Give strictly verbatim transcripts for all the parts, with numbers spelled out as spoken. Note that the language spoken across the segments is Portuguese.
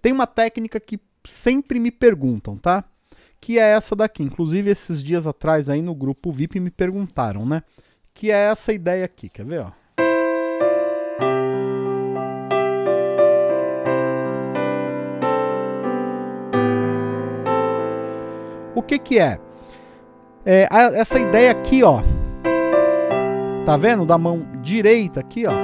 tem uma técnica que sempre me perguntam, tá? Que é essa daqui. Inclusive, esses dias atrás aí no grupo V I P me perguntaram, né? Que é essa ideia aqui, quer ver, ó? O que que é? É a, essa ideia aqui, ó. Tá vendo? Da mão direita aqui, ó.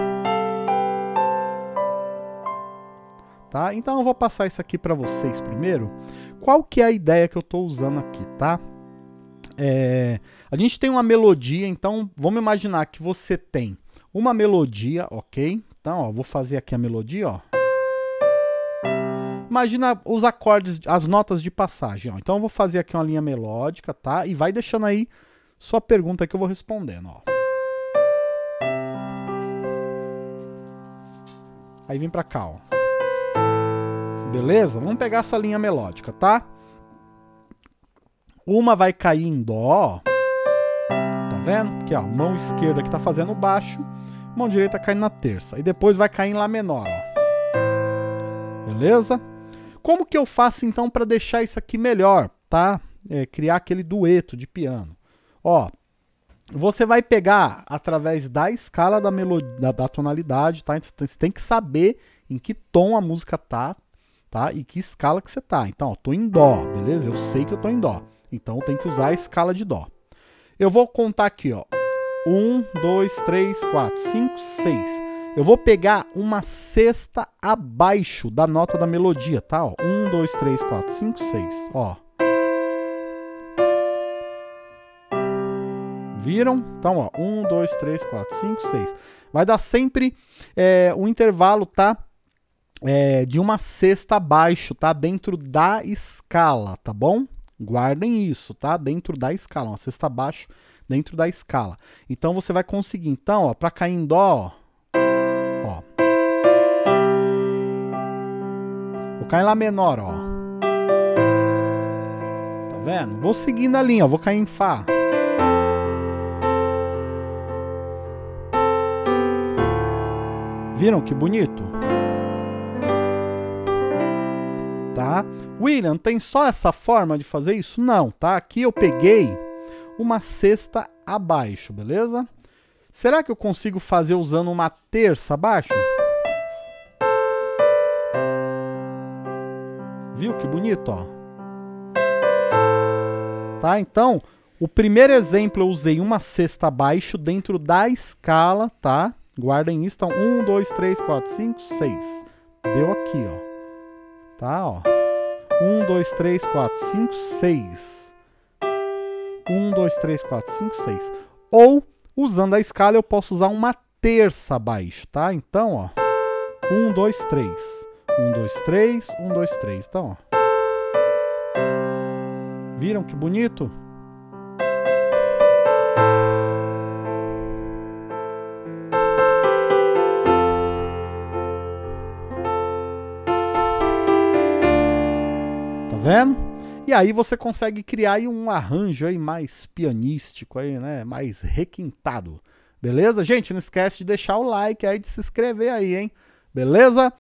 Tá? Então eu vou passar isso aqui para vocês primeiro. Qual que é a ideia que eu tô usando aqui, tá? É, a gente tem uma melodia, então vamos imaginar que você tem uma melodia, ok? Então, ó, vou fazer aqui a melodia, ó. Imagina os acordes, as notas de passagem, ó. Então eu vou fazer aqui uma linha melódica, tá? E vai deixando aí sua pergunta que eu vou respondendo, ó. Aí vem pra cá, ó. Beleza? Vamos pegar essa linha melódica, tá? Uma vai cair em dó, tá vendo? Aqui, ó, mão esquerda que tá fazendo baixo, mão direita caindo na terça. E depois vai cair em lá menor, ó. Beleza? Como que eu faço então para deixar isso aqui melhor, tá? É, criar aquele dueto de piano. Ó, você vai pegar através da escala da melodia, da, da tonalidade, tá? Você tem que saber em que tom a música tá, tá? E que escala que você tá. Então, ó, tô em dó, beleza? Eu sei que eu tô em dó. Então, eu tenho que usar a escala de dó. Eu vou contar aqui, ó. Um, dois, três, quatro, cinco, seis. Eu vou pegar uma sexta abaixo da nota da melodia, tá? Ó, um, dois, três, quatro, cinco, seis. Ó. Viram? Então, ó. um, dois, três, quatro, cinco, seis. Vai dar sempre é, um intervalo, tá? É, de uma sexta abaixo, tá? Dentro da escala, tá bom? Guardem isso, tá? Dentro da escala. Uma sexta abaixo dentro da escala. Então, você vai conseguir. Então, ó, pra cair em dó, ó. Ó. Vou cair em lá menor, ó. Tá vendo? Vou seguindo a linha, ó. Vou cair em fá. Viram que bonito? Tá? William, tem só essa forma de fazer isso? Não, tá? Aqui eu peguei uma sexta abaixo, beleza? Será que eu consigo fazer usando uma terça abaixo? Viu que bonito, ó? Tá? Então, o primeiro exemplo eu usei uma sexta abaixo dentro da escala, tá? Guardem isso. Então, um, dois, três, quatro, cinco, seis. Deu aqui, ó. Tá, ó. um, dois, três, quatro, cinco, seis. um, dois, três, quatro, cinco, seis. Ou, usando a escala, eu posso usar uma terça abaixo, tá? Então, ó. um, dois, três. um, dois, três, um, dois, três. Então, ó. Viram que bonito? Tá vendo? E aí você consegue criar aí um arranjo aí mais pianístico, aí, né? Mais requintado. Beleza? Gente, não esquece de deixar o like aí, de se inscrever aí, hein? Beleza?